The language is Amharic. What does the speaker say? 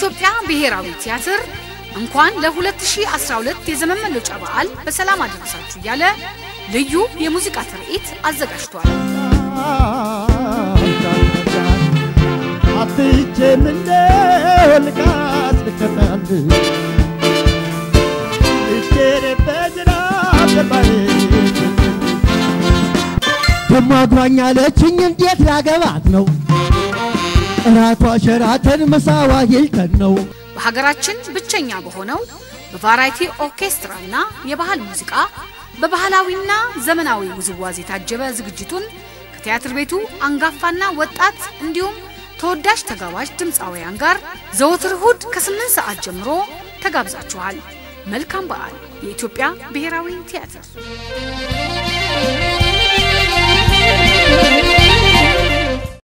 የኢትዮጵያ ብሔራዊ ቲያትር እንኳን ለ2012 የዘመን መለወጫ በዓል በሰላም አደረሳችሁ እያለ ልዩ የሙዚቃ ትርኢት አዘጋጅቷል። አጥቼ ምን ልቃስ ልከታል እጄሬ በዝናብ ባይ ደማጓኛ ለችኝ እንዴት ላገባት ነው ራቷ ሸራተን መሳዋ ይልተን ነው በሀገራችን ብቸኛ በሆነው በቫራይቲ ኦርኬስትራና የባህል ሙዚቃ በባህላዊና ዘመናዊ ውዝዋዜ ታጀበ ዝግጅቱን ከቲያትር ቤቱ አንጋፋና ወጣት እንዲሁም ተወዳጅ ተጋባዥ ድምጻውያን ጋር ዘወትር እሁድ ከ8 ሰዓት ጀምሮ ተጋብዛችኋል። መልካም በዓል! የኢትዮጵያ ብሔራዊ ቲያትር